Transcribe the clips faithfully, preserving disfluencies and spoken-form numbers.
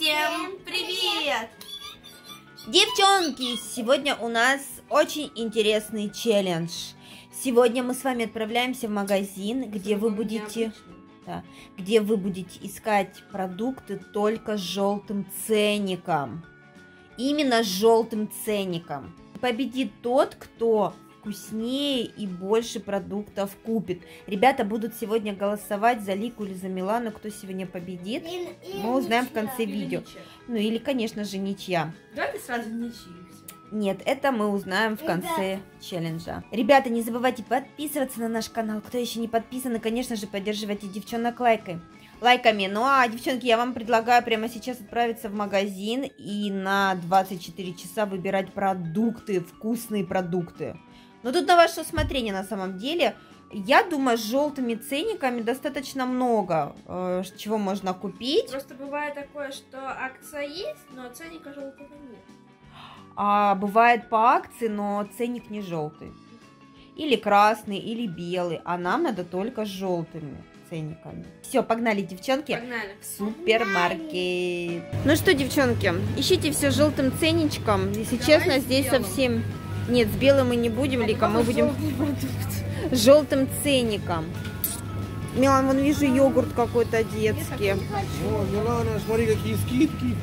Всем привет! Девчонки, сегодня у нас очень интересный челлендж. Сегодня мы с вами отправляемся в магазин, где вы будете, да, где вы будете искать продукты только с желтым ценником. Именно с желтым ценником. Победит тот, кто вкуснее и больше продуктов купит. Ребята будут сегодня голосовать за Лику или за Милану, кто сегодня победит. И, и мы узнаем ничья, в конце видео. Ничья. Ну или, конечно же, ничья. Давайте сразу ничью. Нет, это мы узнаем в конце челленджа. Ребята, не забывайте подписываться на наш канал. Кто еще не подписан, и, конечно же, поддерживайте девчонок лайкой. лайками. Ну а, девчонки, я вам предлагаю прямо сейчас отправиться в магазин и на двадцать четыре часа выбирать продукты, вкусные продукты. Но тут на ваше усмотрение на самом деле. Я думаю, с желтыми ценниками достаточно много э, чего можно купить. Просто бывает такое, что акция есть, но ценника желтого нет. А бывает по акции, но ценник не желтый. Или красный, или белый. А нам надо только с желтыми ценниками. Все, погнали, девчонки. Погнали. В супермаркет. Ну что, девчонки, ищите все с желтым ценничком. Если Давай честно, здесь белым. совсем... Нет, с белым мы не будем, а Лика, мы будем с желтым ценником. Милан, вон вижу йогурт какой-то детский. О, Милана, смотри, какие скидки.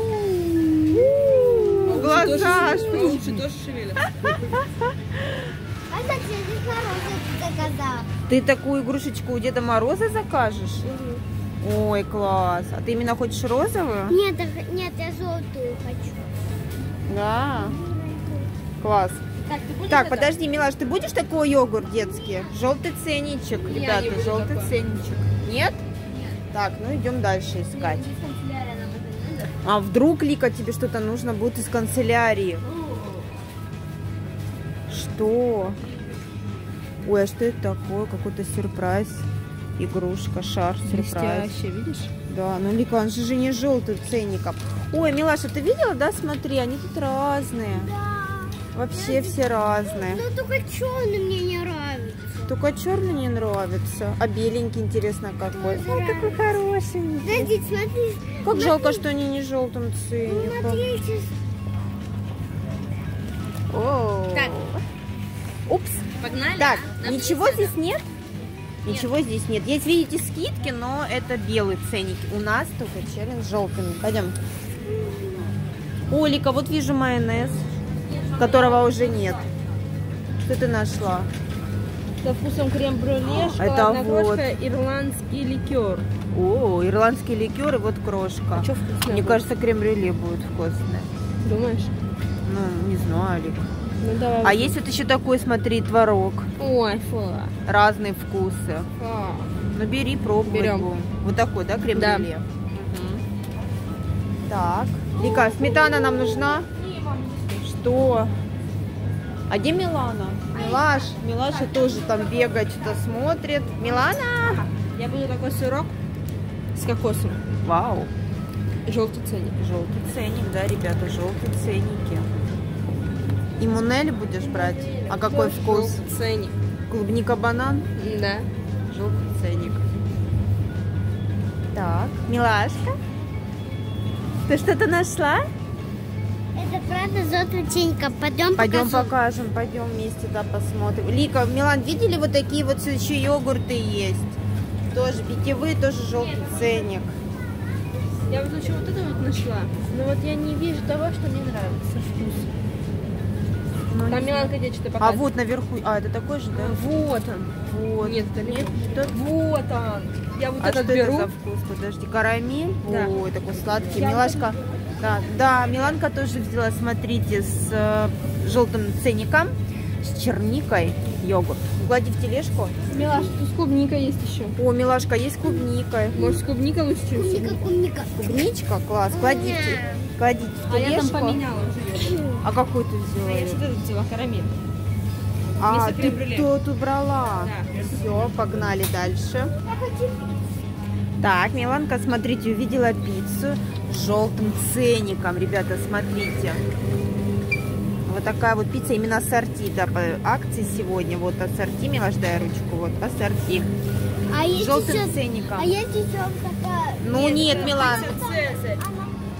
Глаза аж лучше тоже шевелятся. Ты такую игрушечку у Деда Мороза закажешь? Угу. Ой, класс. А ты именно хочешь розовую? Нет, нет, я желтую хочу. Да. Класс. Так, так подожди, Милаш, ты будешь такой йогурт детский? Желтый ценничек, Нет, ребята, желтый такой. ценничек. Нет? Нет? Так, ну идем дальше искать. А вдруг, Лика, тебе что-то нужно будет из канцелярии? Что? Ой, а что это такое? Какой-то сюрприз. Игрушка, шар, сюрприз. Блестящий, видишь? Да, ну Лика, он же не желтый ценником. Ой, Милаша, ты видела, да? Смотри, они тут разные. Да. Вообще я все разные. Ну только черный мне не нравится. Только черный не нравится. А беленький, интересно, какой. Ой, какой хороший. Подожди, смотри. Как смотри. жалко, что они не желтым ценником. Смотрите. О. Так. Упс. Погнали. Так, Нам ничего надо. здесь нет? Нет. Ничего здесь нет. Есть, видите, скидки, но это белые ценники. У нас только челлендж с желтыми. Пойдем. О, Лика, вот вижу майонез, которого уже нет. Что ты нашла? Со вкусом крем-брюле, шоколадная вот. крошка, ирландский ликер. О, ирландский ликер и вот крошка. А что вкусное Мне будет? кажется, крем-брюле будет вкусное. Думаешь? Ну, не знаю, Лика. Ну давай. А есть вот еще такой, смотри, творог. Ой, фу. Разные вкусы. Фу. Ну, бери, пробуй. Берем. Вот такой, да, крем-брюле? Да. Угу. Так. Лика, сметана нам нужна? Что? А где Милана? Милаш, Милаша тоже там бегает, что-то смотрит. Милана! Я буду такой сырок с кокосом. Вау. Желтый ценник. Желтый ценник, да, ребята, желтые ценники. И мунель будешь брать? А какой вкус? Желтый ценник. Клубника-банан? Да. Желтый ценник. Так, Милашка, ты что-то нашла? Это правда желтый ценник. Пойдем Пойдем покажу. покажем, пойдем вместе, да, посмотрим. Лика, Милан, видели вот такие вот еще йогурты есть? Тоже питьевые, тоже желтый ценник. Я вот лучше вот это вот нашла. Но вот я не вижу того, что мне нравится вкус. Ну, Там Миланка где что-то а показывает. вот наверху, а это такой же, да? Вот он. Вот. Нет, это Нет, не что? Вот он. Я вот А этот что беру. это за вкус? Подожди, карамель? Да. Ой, такой сладкий. Я Милашка, да, да, Миланка тоже взяла, смотрите, с э, желтым ценником, с черникой йогурт. Клади в тележку. Милаш, тут с клубникой есть еще. О, Милашка, есть клубника. Может, с клубникой лучше, чем с Клубника, клубника. Клубничка, класс. Кладите, кладите в А я там тележку. поменяла уже. А какой ты взяла? А я что-то взяла, карамель. А, вместо ты крем-брюле. тут убрала. Да. Все, погнали дальше. Так, Миланка, смотрите, увидела пиццу с желтым ценником. Ребята, смотрите. Вот такая вот пицца, именно ассорти, да, по акции сегодня. Вот ассорти, Милаш, дай ручку, вот ассорти. А С есть желтым еще, ценником. а есть еще такая... Ну нет, Милан. Цезарь.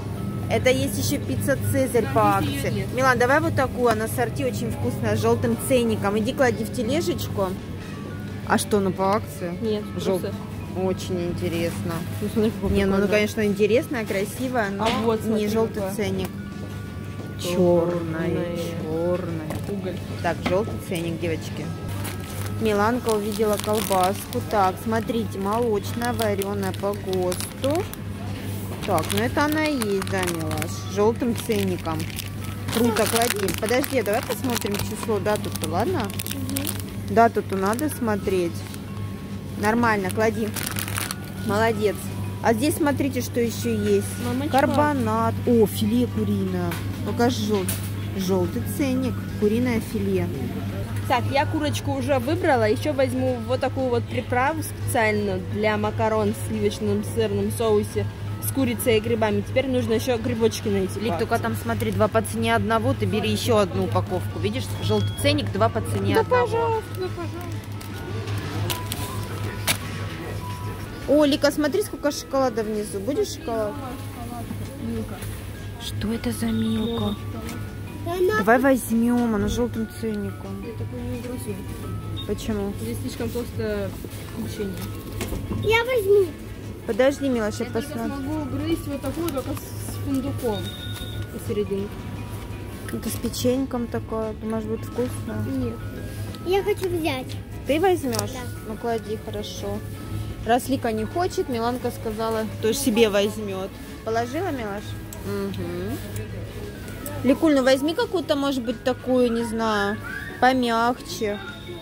Это есть еще пицца Цезарь по акции. Милан, давай вот такую, она ассорти очень вкусная, с желтым ценником. Иди клади в тележечку. А что, она по акции? Нет, Жел- просто... Очень интересно. Ну, смотри, какой Не, ну, ну, прикольный. конечно, интересная, красивая, но А вот, смотри, не желтый какая. ценник. Черная. Черная, черная. Уголь. Так, желтый ценник, девочки. Миланка увидела колбаску. Так, смотрите, молочная, вареная по ГОСТу. Так, ну это она и есть, да, Милаш? С желтым ценником. Круто, клади. Подожди, давай посмотрим число, дату-то, ладно? Дату-то надо смотреть. Нормально, клади. Молодец. А здесь смотрите, что еще есть. Мамочка. Карбонат. О, филе куриное. Покажи желтый. Желтый ценник. Куриное филе. Так, я курочку уже выбрала. Еще возьму вот такую вот приправу специальную для макарон в сливочном сырном соусе с курицей и грибами. Теперь нужно еще грибочки найти. Лик, только там смотри, два по цене одного, ты бери еще одну упаковку. Видишь, желтый ценник, два по цене Да, одного. пожалуйста, да, пожалуйста. О, Лика, смотри, сколько шоколада внизу. Будешь шоколад? Что это за милка? Давай возьмем, она с желтым ценником. Я такой не грузу. Почему? Здесь слишком толстое печенье. Я возьму. Подожди, Мила, сейчас Я только посмотрим. смогу грызть вот такую, только с фундуком посередине. Это с печеньком такое. Думаешь, будет вкусно? Нет. Я хочу взять. Ты возьмешь? Да. Ну, клади, хорошо. Раз Лика не хочет, Миланка сказала, тоже себе возьмет. Положила, Милаш? Угу. Ликуль, ну возьми какую-то, может быть, такую, не знаю, помягче.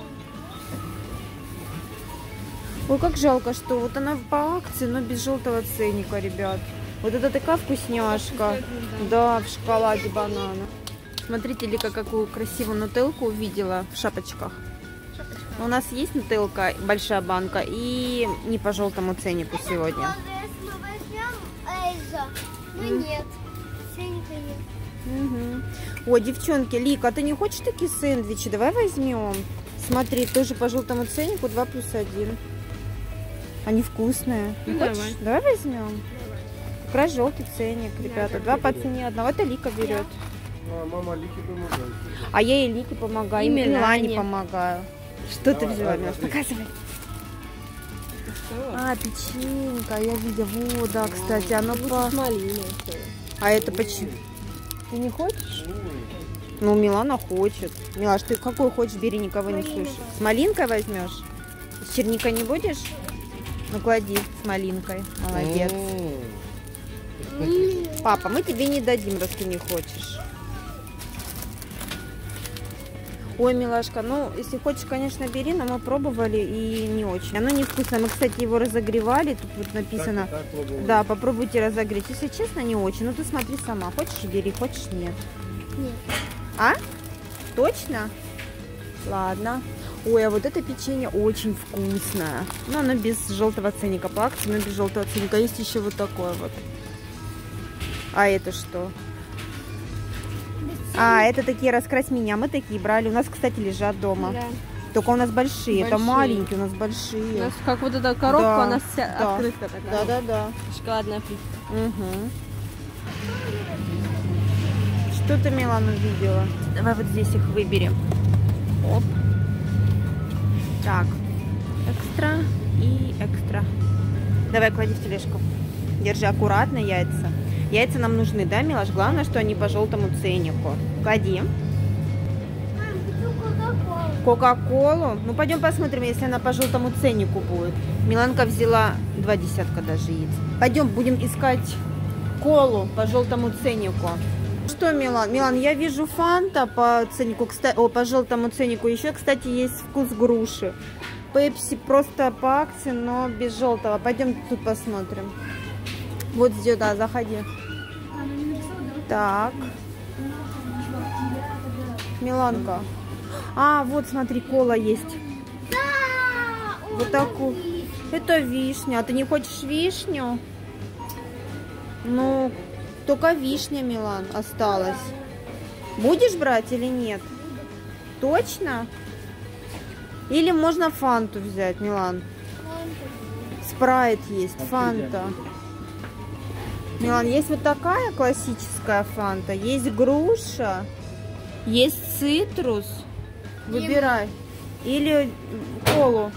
Ой, как жалко, что вот она по акции, но без желтого ценника, ребят. Вот это такая вкусняшка. Да, в шоколаде банана. Смотрите, Лика, какую красивую нутелку увидела в шапочках. У нас есть нутелка, большая банка, и не по желтому ценнику сегодня. Если мы возьмем Эльза, ну нет. Ценника нет. Угу. О, девчонки, Лика, ты не хочешь такие сэндвичи? Давай возьмем. Смотри, тоже по желтому ценнику два плюс один. Они вкусные. Не Ну, хочешь? давай. Давай возьмем. Как раз желтый ценник, ребята. Два по цене одного. Это Лика берет. А, мама Лики помогает. А я ей Лике помогаю, И и Милане Милане. помогаю. Что ты Давай, взяла, давай, Милаш? смотри. Показывай. Что? А, печенька, я видела. Вот, да, кстати, оно Лучше по... с малиной, что ли. А это почему? Ты не хочешь? Ну, Милана хочет. Милаш, ты какой хочешь, бери, никого не слушай. С малинкой возьмешь? С черникой не будешь? Ну, клади с малинкой. Молодец. Папа, мы тебе не дадим, раз ты не хочешь. Ой, милашка, ну, если хочешь, конечно, бери, но мы пробовали и не очень. Оно невкусное. Мы, кстати, его разогревали, тут вот написано. Так, так, пробовала. Да, попробуйте разогреть. Если честно, не очень. Ну, ты смотри сама. Хочешь, бери, хочешь, нет. Нет. А? Точно? Ладно. Ой, а вот это печенье очень вкусное. Ну, оно без желтого ценника по акции, но без желтого ценника. Есть еще вот такое вот. А это что? А, это такие «Раскрась меня». Мы такие брали. У нас, кстати, лежат дома. Да. Только у нас большие. Это Большие. маленькие, у нас У большие. нас как вот эта коробка, Да, у нас вся да. открытка такая. Да-да-да. Шоколадная плитка. Угу. Что ты, Милана, увидела? Давай вот здесь их выберем. Оп. Так. Экстра и экстра. Давай, клади в тележку. Держи аккуратно яйца. Яйца нам нужны, да, Милаш? Главное, что они по желтому ценнику. Клади. Мам, хочу Кока-Колу. Кока-колу. Ну, пойдем посмотрим, если она по желтому ценнику будет. Миланка взяла два десятка даже яиц. Пойдем, будем искать колу по желтому ценнику. Что, Милан? Милан, я вижу фанта по ценнику, кстати, о, по желтому ценнику. Еще, кстати, есть вкус груши. Пепси просто по акции, но без желтого. Пойдем тут посмотрим. Вот здесь, да, заходи. Так. Миланка. А, вот, смотри, кола есть. Да! Вот такую. Это вишня. А ты не хочешь вишню? Ну, только вишня, Милан, осталась. Будешь брать или нет? Точно? Или можно фанту взять, Милан? Спрайт есть, фанта. Милан, есть вот такая классическая фанта, есть груша, есть цитрус. Выбирай. Или колу.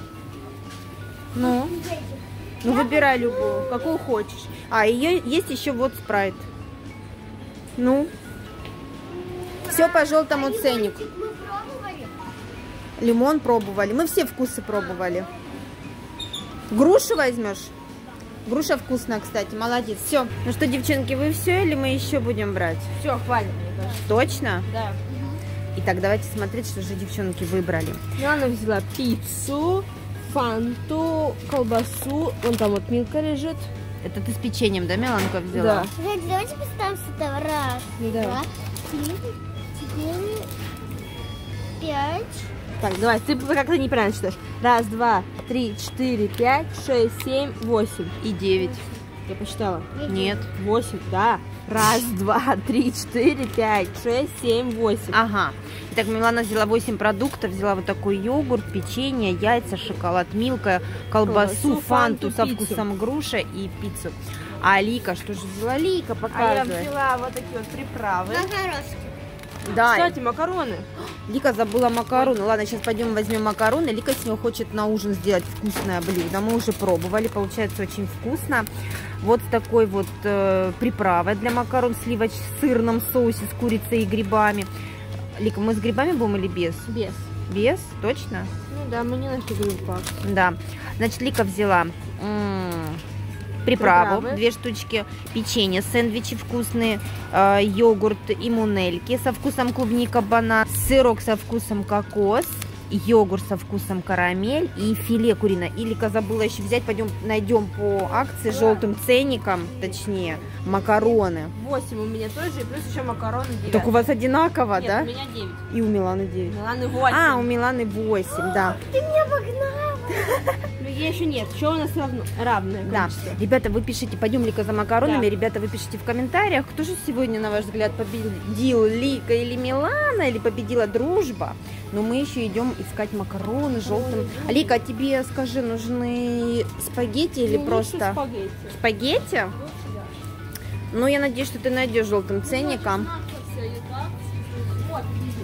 Ну, ну выбирай любую, какую хочешь. А, ее есть еще вот спрайт. Ну, все по желтому ценнику. Мы пробовали. Лимон пробовали. Мы все вкусы пробовали. Грушу возьмешь? Груша вкусная, кстати. Молодец. Все. Ну что, девчонки, вы все или мы еще будем брать? Все, хватит, мне кажется. Точно? Да. Итак, давайте смотреть, что же девчонки выбрали. Милана взяла пиццу, фанту, колбасу. Вон там вот Милка лежит. Это ты с печеньем, да, Миланка взяла? Да. Давайте, давайте поставим с этого. Раз, Да. два, три, четыре, пять. Так, давай, ты как-то неправильно считаешь. Раз, два, три, четыре, пять, шесть, семь, восемь. И девять. Я посчитала. Нет. Восемь, да. Раз, два, три, четыре, пять, шесть, семь, восемь. Ага. Итак, Милана взяла восемь продуктов. Взяла вот такой йогурт, печенье, яйца, шоколад, Милка, колбасу, Колбасу, фанту, фанту, со пиццу. вкусом груша и пиццу. А Лика, что же взяла Лика? А я Показывай. взяла вот такие вот приправы. Макарошки. Да, Кстати, макароны. Лика забыла макароны. Ладно, сейчас пойдем возьмем макароны. Лика с него хочет на ужин сделать вкусное блюдо. Мы уже пробовали, получается очень вкусно. Вот с такой вот э, приправой для макарон в сливоч в сырном соусе с курицей и грибами. Лика, мы с грибами будем или без? Без. Без? Точно? Ну да, мы не нашли грибов. Да. Значит, Лика взяла м, приправу, Приправы. две штучки, печенье, сэндвичи вкусные, э, йогурт и мунельки со вкусом клубника, банан, сырок со вкусом кокос, йогурт со вкусом карамель и филе куриное. И Лика забыла еще взять, пойдем найдем по акции желтым ценником, точнее, макароны. Восемь у меня тоже, и плюс еще макароны девять. Так у вас одинаково, Нет, да? у меня девять. И у Миланы девять. Миланы восемь. А, у Миланы восемь, да. Ты меня погнал. Ну, я еще нет. Что у нас равно? Равное Да, количество? ребята, вы пишите, пойдем Лика за макаронами, Да. ребята, вы пишите в комментариях, кто же сегодня, на ваш взгляд, победил, Лика или Милана, или победила дружба. Но мы еще идем искать макароны желтым. А, Лика, а тебе, скажи, нужны спагетти или Ну, просто лучше спагетти. спагетти? Ну, я надеюсь, что ты найдешь желтым ценником. Вот, вижу.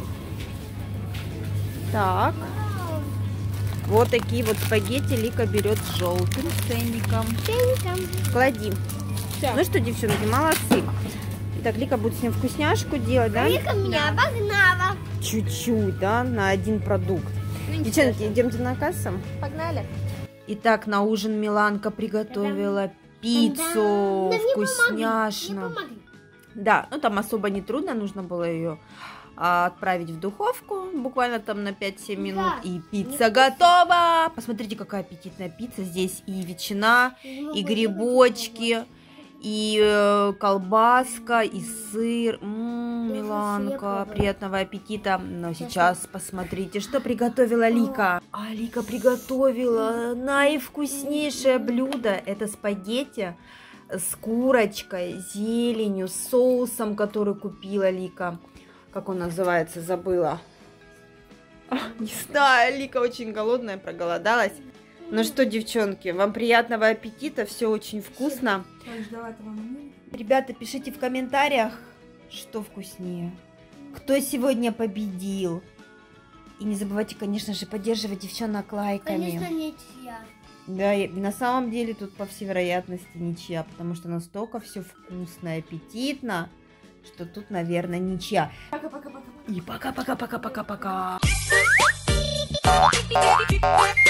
Так. Вот такие вот спагетти Лика берет с желтым ценником. Клади. Всё. Ну что, девчонки, молодцы. Итак, Лика будет с ним вкусняшку делать, да? Вика меня обогнала. Чуть-чуть, да, на один продукт. Ну, Девчонки, идемте на кассу. Погнали. Итак, на ужин Миланка приготовила пиццу Да мне вкусняшную. Мне помогли. Да, ну там особо не трудно, нужно было ее а, отправить в духовку буквально там на пять-семь минут, Да. и пицца готова. Посмотрите, какая аппетитная пицца. Здесь и ветчина, и грибочки, и э, колбаска, и сыр. М-м, Миланка, приятного аппетита. Но сейчас посмотрите, что приготовила Лика. А Лика приготовила наивкуснейшее блюдо. Это спагетти с курочкой, зеленью, соусом, который купила Лика. Как он называется, забыла. А, не знаю, Лика очень голодная, проголодалась. Ну что, девчонки, вам приятного аппетита, все очень вкусно. Ребята, пишите в комментариях, что вкуснее. Кто сегодня победил. И не забывайте, конечно же, поддерживать девчонок лайками. Конечно, ничья. Да, и на самом деле тут, по всей вероятности, ничья, потому что настолько все вкусно и аппетитно, что тут, наверное, ничья. И пока-пока-пока-пока-пока.